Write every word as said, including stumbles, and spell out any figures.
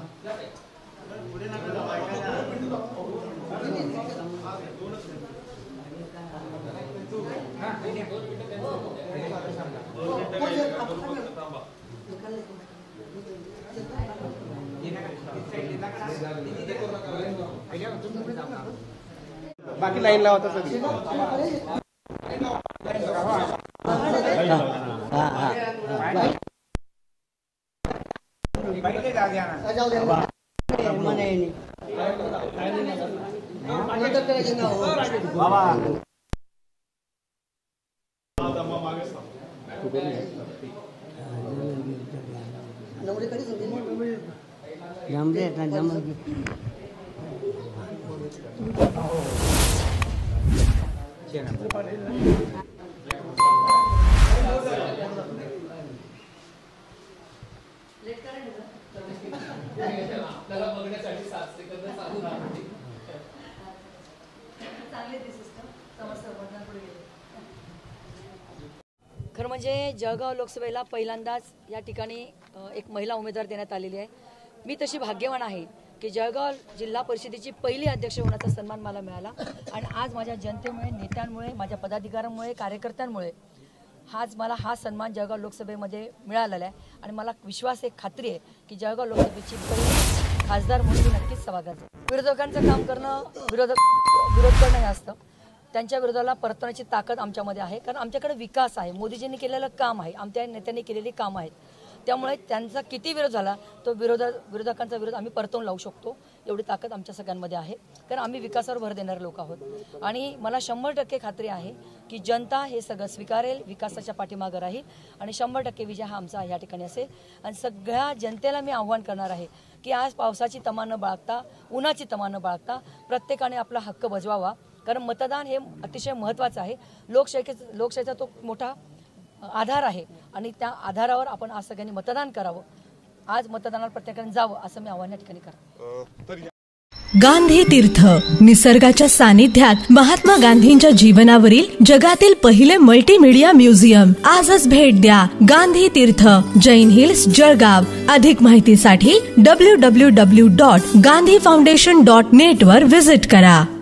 बाकी लाईन लावता सगळी खरं म्हणजे जळगाव लोकसभेला पहिल्यांदाच या ठिकाणी एक महिला उमेदवार देण्यात आलेली आहे। मी तशी भाग्यवान आहे की जळगाव जिल्हा परिषदेची पहिली अध्यक्ष होण्याचा सन्मान मला मिळाला आणि आज माझ्या जनतेमुळे, नेत्यांमुळे, माझ्या पदाधिकाऱ्यांमुळे, कार्यकर्त्यांमुळे आज मला हा सन्मान जळगाव लोकसभेमध्ये मिळालेला आहे आणि मला विश्वास आहे, खात्री आहे की जळगाव लोकसभेची पहिली खासदार म्हणून मी नक्कीच सभागात जाईल। विरोधकांचं काम करणं, विरोधक विरोध करणं हे असतं, त्यांच्या विरोधाला परतवण्याची ताकद आमच्यामध्ये आहे, कारण आमच्याकडे विकास आहे, मोदीजींनी केलेलं काम आहे, आमच्या नेत्यांनी केलेली काम आहेत, त्यामुळे त्यांचा किती विरोध झाला तो विरोध विरोधकांचा विरोध आम्ही परतवून लावू शकतो, एवढी ताकद आमच्या सगळ्यांमध्ये आहे, कारण आम्ही विकासावर भर देणारे लोक आहोत आणि मला शंभर टक्के खात्री आहे की जनता हे सगळं स्वीकारेल, विकासाच्या पाठीमागे राहील आणि शंभर टक्के विजय हा आमचा या ठिकाणी असेल। आणि सगळ्या जनतेला मी आव्हान करणार आहे की आज पावसाची तमा न बाळगता, उन्हाची तमा न बाळगता प्रत्येकाने आपला हक्क बजवावा, कारण मतदान हे अतिशय महत्त्वाचं आहे। लोकशाही लोकशाहीचा तो मोठा आधार आहे आणि त्या आधारावर आपण आज सगळ्यांनी मतदान करावं, आज मतदानाला प्रत्येकाने जावं असं मी आव्हान या ठिकाणी करते। गांधी तीर्थ, निसर्गाच्या सानिध्यात महात्मा गांधींच्या जीवनावरील जगातील पहिले मल्टीमीडिया म्युझियम। आजच भेट द्या गांधी तीर्थ, जैन हिल्स, जळगाव। अधिक माहितीसाठी W W W dot Gandhi Foundation dot net वर व्हिजिट करा।